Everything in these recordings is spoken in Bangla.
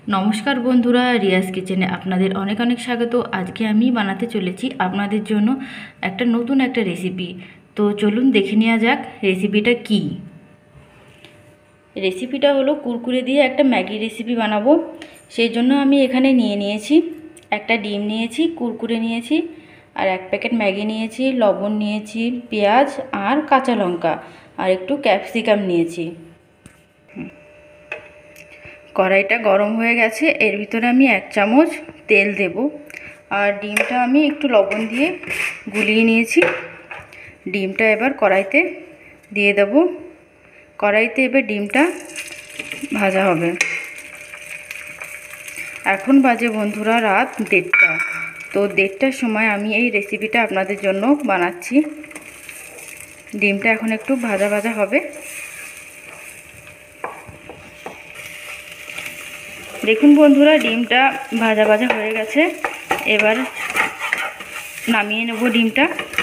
নমস্কার বন্ধুরা, রিয়াজ কিচেনে আপনাদের অনেক অনেক স্বাগত। আজকে আমি বানাতে চলেছি আপনাদের জন্য একটা নতুন রেসিপি। তো চলুন দেখে নেওয়া যাক রেসিপিটা কি। রেসিপিটা হলো কুরকুরে দিয়ে একটা ম্যাগি রেসিপি বানাবো। সেই জন্য আমি এখানে নিয়েছি একটা ডিম নিয়েছি, কুরকুরে নিয়েছি, আর এক প্যাকেট ম্যাগি নিয়েছি, লবণ নিয়েছি, পেঁয়াজ আর কাঁচা লঙ্কা আর একটু ক্যাপসিকাম নিয়েছি। কড়াইটা গরম হয়ে গেছে, এর ভিতরে আমি 1 চামচ তেল দেব। আর ডিমটা আমি একটু লবণ দিয়ে গুলিয়ে নিয়েছি। ডিমটা এবার কড়াইতে দিয়ে দেব। কড়াইতে এবার ডিমটা ভাজা হবে। এখন বাজে বন্ধুরা রাত 1:30। তো 1:30টার সময় আমি এই রেসিপিটা আপনাদের জন্য বানাচ্ছি। ডিমটা এখন একটু ভাজা ভাজা হবে। দেখুন বন্ধুরা, ডিমটা ভাজা ভাজা হয়ে গেছে। এবার নামিয়ে নেব ডিমটা।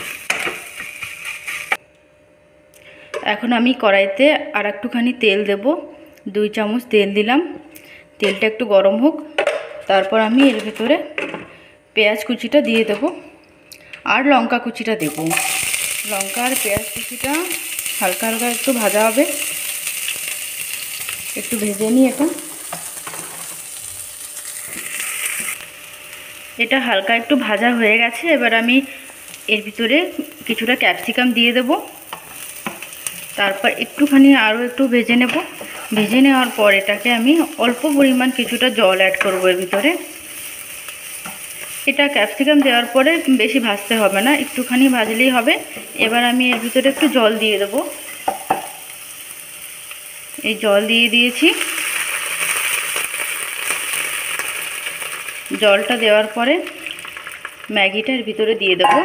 এখন আমি কড়াইতে আর একটুখানি তেল দেব। 2 চামচ তেল দিলাম। তেলটা একটু গরম হোক, তারপর আমি এর ভিতরে পেঁয়াজ কুচিটা দিয়ে দেব আর লঙ্কা কুচিটা দেব। লঙ্কা আর পেঁয়াজ কুচিটা হালকা হালকা একটু ভাজা হবে। একটু ভেজে নিই এটা হালকা একটু ভাজা হয়ে গেছে। এবার আমি এর ভিতরে কিছুটা ক্যাপসিকাম দিয়ে দেব। তারপর একটুখানি আরও একটু ভেজে নেব। ভেজে নেওয়ার পর এটাকে আমি অল্প পরিমাণ কিছুটা জল অ্যাড করব এর ভিতরে। এটা ক্যাপসিকাম দেওয়ার পরে বেশি ভাজতে হবে না, একটুখানি ভাজলেই হবে। এবার আমি এর ভিতরে একটু জল দিয়ে দেব। এই জল দিয়ে দিয়েছি। জলটা দেওয়ার পরে ম্যাগিটা এর ভিতরে দিয়ে দেব।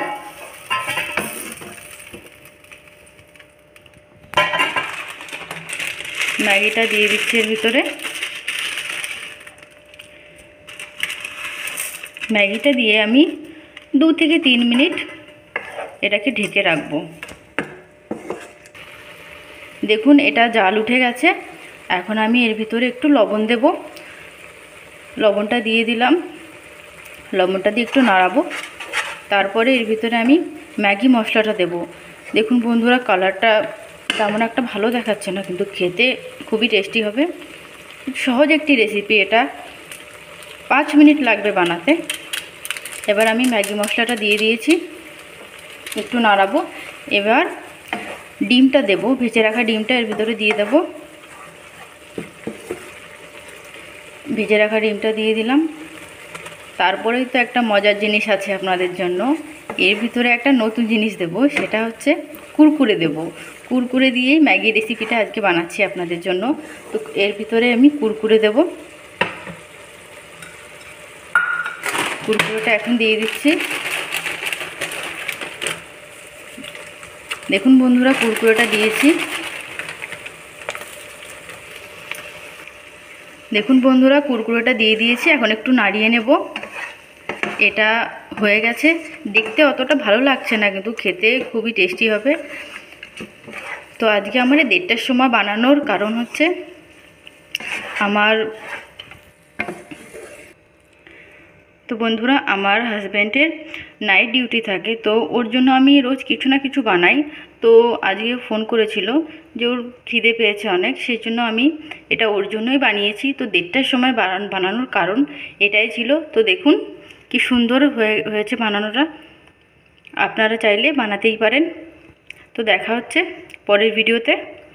ম্যাগিটা দিয়ে দিচ্ছি এর ভিতরে। ম্যাগিটা দিয়ে আমি 2 থেকে 3 মিনিট এটাকে ঢেকে রাখবো। দেখুন এটা জাল উঠে গেছে। এখন আমি এর ভিতরে একটু লবণ দেব। লবণটা দিয়ে দিলাম। লবণটা দিয়ে একটু নাড়াবো। তারপরে এর ভিতরে আমি ম্যাগি মশলাটা দেব। দেখুন বন্ধুরা, কালারটা তেমন একটা ভালো দেখাচ্ছে না, কিন্তু খেতে খুবই টেস্টি হবে। সহজ একটি রেসিপি এটা, 5 মিনিট লাগবে বানাতে। এবার আমি ম্যাগি মশলাটা দিয়ে দিয়েছি, একটু নাড়াবো। এবার ডিমটা দেব। ভেজে রাখা ডিমটা এর ভিতরে দিয়ে দেব। ভেজে রাখা ডিমটা দিয়ে দিলাম। তারপরেই তো একটা মজার জিনিস আছে আপনাদের জন্য। এর ভিতরে একটা নতুন জিনিস দেব, সেটা হচ্ছে কুরকুরে দেব। কুরকুরে দিয়েই ম্যাগি রেসিপিটা আজকে বানাচ্ছি আপনাদের জন্য। তো এর ভিতরে আমি কুরকুরে দেব। কুরকুরেটা এখন দিয়ে দিচ্ছি। দেখুন বন্ধুরা, কুরকুরেটা দিয়েছি। দেখুন বন্ধুরা, কুরকুরেটা দিয়ে দিয়েছি। এখন একটু নাড়িয়ে নেব। এটা হয়ে গেছে। দেখতে অতটা ভালো লাগছে না, কিন্তু খেতে খুবই টেস্টি হবে। তো আজকে আমার 1:30টার সময় বানানোর কারণ হচ্ছে বন্ধুরা, আমার হাজব্যান্ডের নাইট ডিউটি থাকে। তো ওর জন্য আমি রোজ কিছু না কিছু বানাই। তো আজকে ফোন করেছিল যে ওর খিদে পেয়েছে অনেক, সেই জন্য আমি এটা ওর জন্যই বানিয়েছি। তো 1:30টার সময় বানানোর কারণ এটাই ছিল। তো দেখুন কি সুন্দর হয়েছে বানানোটা। আপনারা চাইলে বানাতেই পারেন। তো দেখা হচ্ছে পরের ভিডিওতে।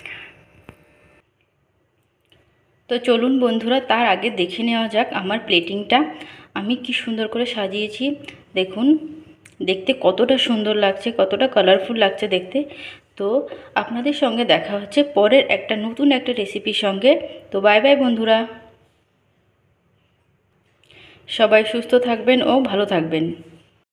তো চলুন বন্ধুরা, তার আগে দেখে নেওয়া যাক আমার প্লেটিংটা আমি কি সুন্দর করে সাজিয়েছি। দেখুন দেখতে কতটা সুন্দর লাগছে, কতটা কালারফুল লাগছে দেখতে। তো আপনাদের সঙ্গে দেখা হচ্ছে পরের নতুন একটা রেসিপির সঙ্গে। তো বাই বাই বন্ধুরা, সবাই সুস্থ থাকবেন ও ভালো থাকবেন।